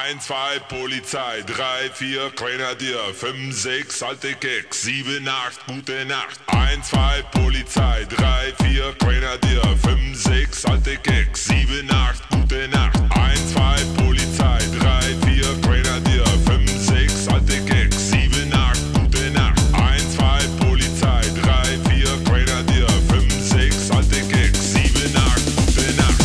1, 2, Polizei, 3, 4, Grenadier, 5, 6, alte Keks, 7, 8, gute Nacht. 1, 2, Polizei, 3, 4, Grenadier, 5, 6, alte Keks, 7, 8, gute Nacht. 1, 2, Polizei, 3, 4, Grenadier, 5, 6, alte Keks, 7, 8, gute Nacht. 1, 2, Polizei, 3, 4, Grenadier, 5, 6, alte Keks, 7, 8, gute Nacht.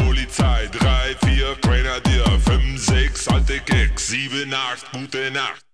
Grenadier, 5, 6, alte Keks, 7, 8, gute Nacht.